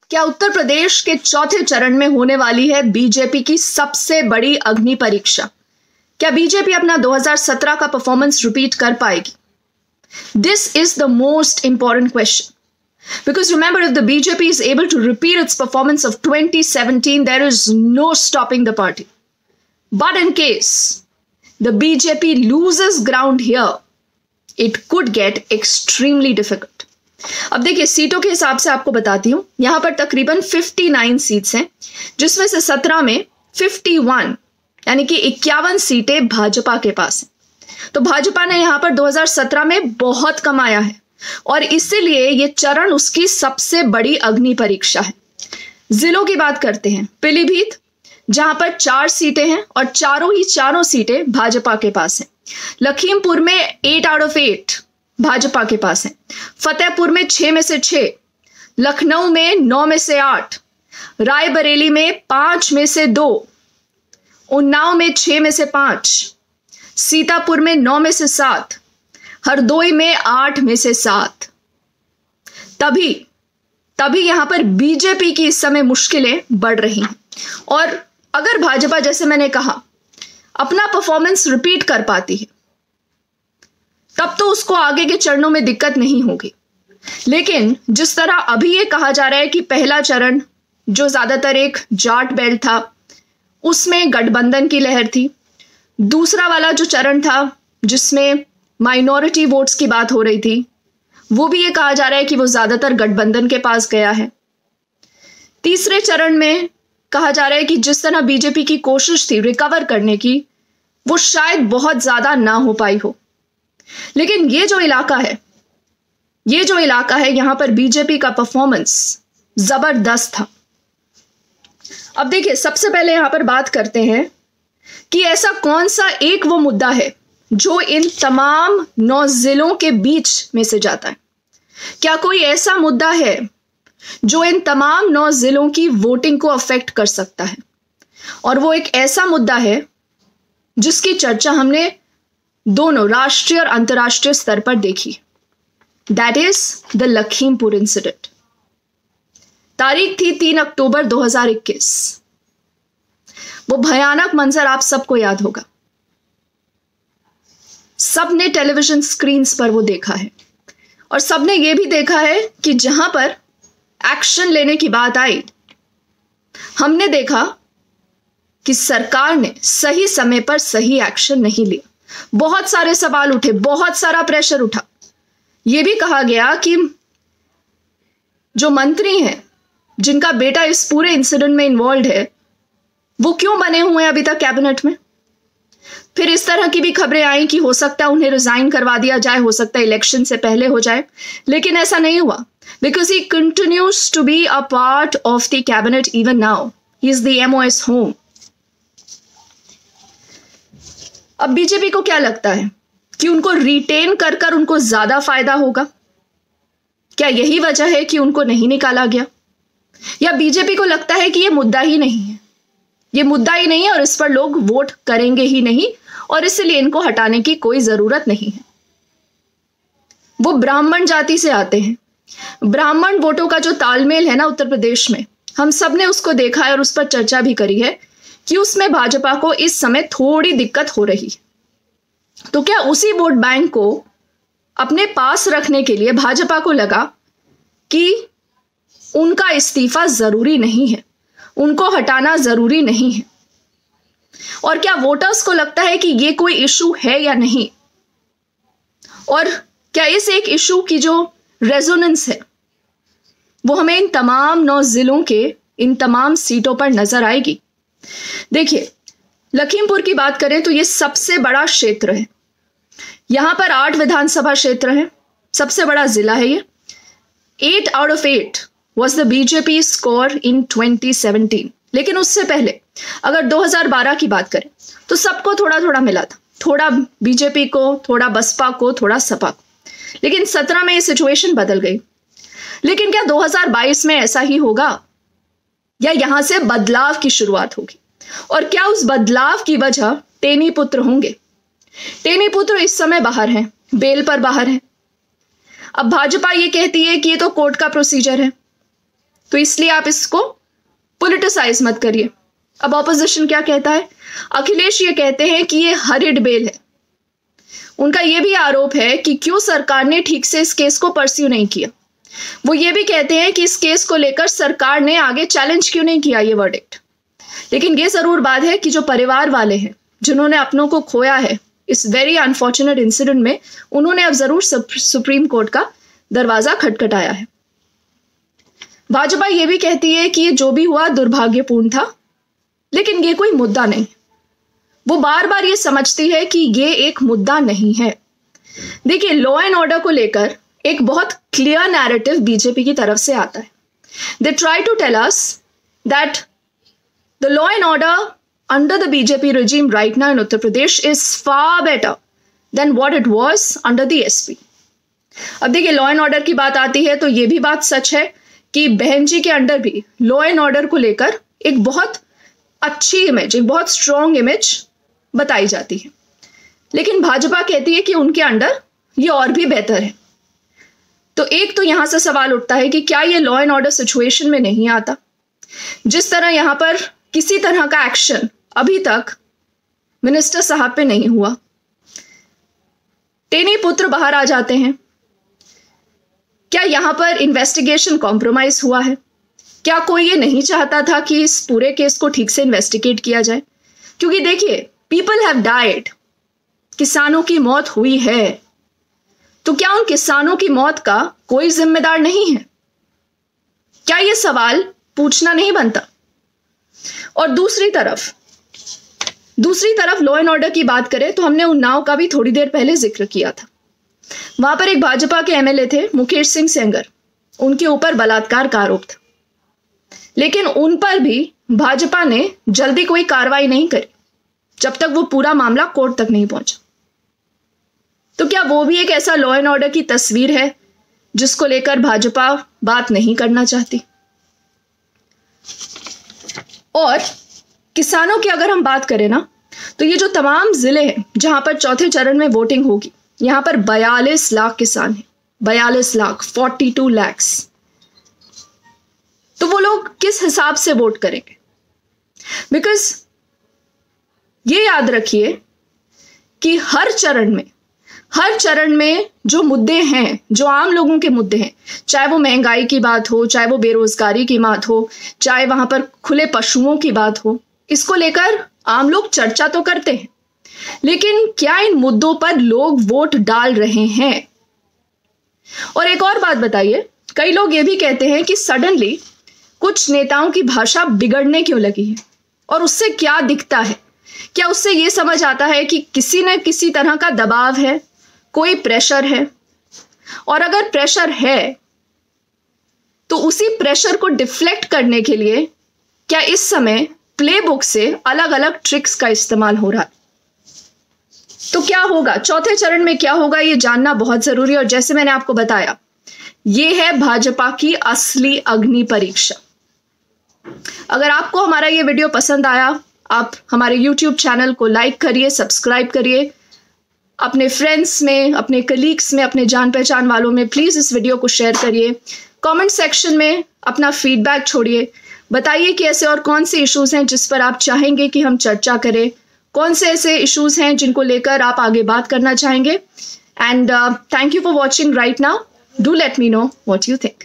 क्या उत्तर प्रदेश के चौथे चरण में होने वाली है बीजेपी की सबसे बड़ी अग्नि परीक्षा? क्या बीजेपी अपना 2017 का परफॉर्मेंस रिपीट कर पाएगी? This is the most important question. Because remember, if the BJP is able to repeat its performance of 2017, there is no stopping the party. But in case the BJP loses ground here, it could get extremely difficult. अब देखिए, सीटों के हिसाब से आपको बताती हूं. यहां पर तकरीबन 59 सीट्स हैं, जिसमें से 17 में 51 यानी कि 51 सीटें भाजपा के पास हैं. तो भाजपा ने यहां पर 2017 में बहुत कमाया है और इसीलिए ये चरण उसकी सबसे बड़ी अग्नि परीक्षा है. जिलों की बात करते हैं. पीलीभीत, जहां पर 4 सीटें हैं और चारों सीटें भाजपा के पास हैं. लखीमपुर में 8 आउट ऑफ 8 भाजपा के पास हैं. फतेहपुर में 6 में से 6, लखनऊ में 9 में से 8, रायबरेली में 5 में से 2, उन्नाव में 6 में से 5, सीतापुर में 9 में से 7, हरदोई में 8 में से 7. तभी यहां पर बीजेपी की इस समय मुश्किलें बढ़ रही हैं. और अगर भाजपा, जैसे मैंने कहा, अपना परफॉर्मेंस रिपीट कर पाती है, तब तो उसको आगे के चरणों में दिक्कत नहीं होगी. लेकिन जिस तरह अभी ये कहा जा रहा है कि पहला चरण जो ज्यादातर एक जाट बेल्ट था, उसमें गठबंधन की लहर थी. दूसरा वाला जो चरण था जिसमें माइनॉरिटी वोट्स की बात हो रही थी, वो भी ये कहा जा रहा है कि वो ज्यादातर गठबंधन के पास गया है. तीसरे चरण में कहा जा रहा है कि जिस तरह बीजेपी की कोशिश थी रिकवर करने की, वो शायद बहुत ज्यादा ना हो पाई हो. लेकिन ये जो इलाका है यहां पर बीजेपी का परफॉर्मेंस जबरदस्त था. अब देखिए, सबसे पहले यहां पर बात करते हैं कि ऐसा कौन सा एक वो मुद्दा है जो इन तमाम 9 जिलों के बीच में से जाता है. क्या कोई ऐसा मुद्दा है जो इन तमाम 9 जिलों की वोटिंग को अफेक्ट कर सकता है? और वो एक ऐसा मुद्दा है जिसकी चर्चा हमने दोनों राष्ट्रीय और अंतर्राष्ट्रीय स्तर पर देखी. That is the Lakhimpur incident. तारीख थी 3 अक्टूबर 2021. वो भयानक मंजर आप सबको याद होगा. सबने टेलीविजन स्क्रीन्स पर वो देखा है और सबने ये भी देखा है कि जहां पर एक्शन लेने की बात आई, हमने देखा कि सरकार ने सही समय पर सही एक्शन नहीं लिया. बहुत सारे सवाल उठे, बहुत सारा प्रेशर उठा. यह भी कहा गया कि जो मंत्री हैं जिनका बेटा इस पूरे इंसिडेंट में इन्वॉल्व है, वो क्यों बने हुए हैं अभी तक कैबिनेट में. फिर इस तरह की भी खबरें आई कि हो सकता है उन्हें रिजाइन करवा दिया जाए, हो सकता है इलेक्शन से पहले हो जाए. लेकिन ऐसा नहीं हुआ, because he continues to be a part of the cabinet even now. He is the MOS home. अब बीजेपी को क्या लगता है कि उनको रिटेन कर उनको ज्यादा फायदा होगा? क्या यही वजह है कि उनको नहीं निकाला गया? या बीजेपी को लगता है कि यह मुद्दा ही नहीं है, ये मुद्दा ही नहीं है और इस पर लोग वोट करेंगे ही नहीं और इसलिए इनको हटाने की कोई जरूरत नहीं है? वो ब्राह्मण जाति से आते हैं. ब्राह्मण वोटों का जो तालमेल है ना उत्तर प्रदेश में, हम सब ने उसको देखा है और उस पर चर्चा भी करी है कि उसमें भाजपा को इस समय थोड़ी दिक्कत हो रही है. तो क्या उसी वोट बैंक को अपने पास रखने के लिए भाजपा को लगा कि उनका इस्तीफा जरूरी नहीं है, उनको हटाना जरूरी नहीं है? और क्या वोटर्स को लगता है कि ये कोई इशू है या नहीं? और क्या इस एक इशू की जो रेजोनेंस है वो हमें इन तमाम 9 जिलों के इन तमाम सीटों पर नजर आएगी? देखिए, लखीमपुर की बात करें तो ये सबसे बड़ा क्षेत्र है. यहां पर 8 विधानसभा क्षेत्र हैं, सबसे बड़ा जिला है ये. 8 out of 8 was the BJP score in 2017. लेकिन उससे पहले अगर 2012 की बात करें तो सबको थोड़ा थोड़ा मिला था. थोड़ा बीजेपी को, थोड़ा बसपा को, थोड़ा सपा को. लेकिन 17 में ये सिचुएशन बदल गई. लेकिन क्या 2022 में ऐसा ही होगा या यहां से बदलाव की शुरुआत होगी? और क्या उस बदलाव की वजह टेनी पुत्र होंगे? टेनी पुत्र इस समय बाहर हैं, बेल पर बाहर हैं. अब भाजपा ये कहती है कि ये तो कोर्ट का प्रोसीजर है. तो इसलिए आप इसको पॉलिटिसाइज मत करिए। अब ऑपोजिशन क्या कहता है? अखिलेश ये कहते हैं कि ये हरिड बेल है। उनका ये भी आरोप है कि क्यों सरकार ने ठीक से इस केस को परस्यू नहीं किया। वो ये भी कहते हैं कि इस केस को लेकर सरकार ने आगे चैलेंज क्यों नहीं किया ये वर्डिक्ट। लेकिन ये जरूर बात है कि जो परिवार वाले हैं जिन्होंने अपनों को खोया है इस वेरी अनफॉर्चुनेट इंसिडेंट में, उन्होंने अब जरूर सुप्रीम कोर्ट का दरवाजा खटखटाया है। भाजपा ये भी कहती है कि ये जो भी हुआ दुर्भाग्यपूर्ण था, लेकिन ये कोई मुद्दा नहीं। वो बार बार ये समझती है कि ये एक मुद्दा नहीं है। देखिए, लॉ एंड ऑर्डर को लेकर एक बहुत क्लियर नैरेटिव बीजेपी की तरफ से आता है। They try to tell us that the law and order under the BJP regime right now in Uttar Pradesh is far better than what it was under the SP. अब देखिए, law and order की बात आती है तो ये भी बात सच है कि बहन जी के अंडर भी लॉ एंड ऑर्डर को लेकर एक बहुत अच्छी इमेज, एक बहुत स्ट्रॉन्ग इमेज बताई जाती है। लेकिन भाजपा कहती है कि उनके अंडर ये और भी बेहतर है। तो एक तो यहां से सवाल उठता है कि क्या ये लॉ एंड ऑर्डर सिचुएशन में नहीं आता? जिस तरह यहां पर किसी तरह का एक्शन अभी तक मिनिस्टर साहब पे नहीं हुआ, टेनी पुत्र बाहर आ जाते हैं, क्या यहां पर इन्वेस्टिगेशन कॉम्प्रोमाइज हुआ है? क्या कोई ये नहीं चाहता था कि इस पूरे केस को ठीक से इन्वेस्टिगेट किया जाए? क्योंकि देखिए, पीपल हैव डाइड, किसानों की मौत हुई है, तो क्या उन किसानों की मौत का कोई जिम्मेदार नहीं है? क्या ये सवाल पूछना नहीं बनता? और दूसरी तरफ लॉ एंड ऑर्डर की बात करें तो हमने उन्नाव का भी थोड़ी देर पहले जिक्र किया था। वहां पर एक भाजपा के एमएलए थे मुकेश सिंह सेंगर, उनके ऊपर बलात्कार का आरोप था, लेकिन उन पर भी भाजपा ने जल्दी कोई कार्रवाई नहीं करी जब तक वो पूरा मामला कोर्ट तक नहीं पहुंचा। तो क्या वो भी एक ऐसा लॉ एंड ऑर्डर की तस्वीर है जिसको लेकर भाजपा बात नहीं करना चाहती? और किसानों की अगर हम बात करें ना, तो ये जो तमाम जिले हैं जहां पर चौथे चरण में वोटिंग होगी, यहां पर 42 लाख किसान हैं, 42 लाख, 42 lakhs। तो वो लोग किस हिसाब से वोट करेंगे? बिकॉज ये याद रखिए कि हर चरण में जो मुद्दे हैं, जो आम लोगों के मुद्दे हैं, चाहे वो महंगाई की बात हो, चाहे वो बेरोजगारी की बात हो, चाहे वहां पर खुले पशुओं की बात हो, इसको लेकर आम लोग चर्चा तो करते हैं, लेकिन क्या इन मुद्दों पर लोग वोट डाल रहे हैं? और एक और बात बताइए, कई लोग ये भी कहते हैं कि सडनली कुछ नेताओं की भाषा बिगड़ने क्यों लगी है, और उससे क्या दिखता है? क्या उससे ये समझ आता है कि किसी न किसी तरह का दबाव है, कोई प्रेशर है? और अगर प्रेशर है तो उसी प्रेशर को डिफ्लेक्ट करने के लिए क्या इस समय प्लेबुक से अलग अलग ट्रिक्स का इस्तेमाल हो रहा है? तो क्या होगा चौथे चरण में, क्या होगा ये जानना बहुत जरूरी है। और जैसे मैंने आपको बताया, ये है भाजपा की असली अग्नि परीक्षा। अगर आपको हमारा ये वीडियो पसंद आया, आप हमारे YouTube चैनल को लाइक करिए, सब्सक्राइब करिए, अपने फ्रेंड्स में, अपने कलीग्स में, अपने जान पहचान वालों में प्लीज इस वीडियो को शेयर करिए। कमेंट सेक्शन में अपना फीडबैक छोड़िए, बताइए कि ऐसे और कौन से इश्यूज हैं जिस पर आप चाहेंगे कि हम चर्चा करें, कौन से ऐसे इश्यूज हैं जिनको लेकर आप आगे बात करना चाहेंगे। And thank you for watching right now. Do let me know what you think.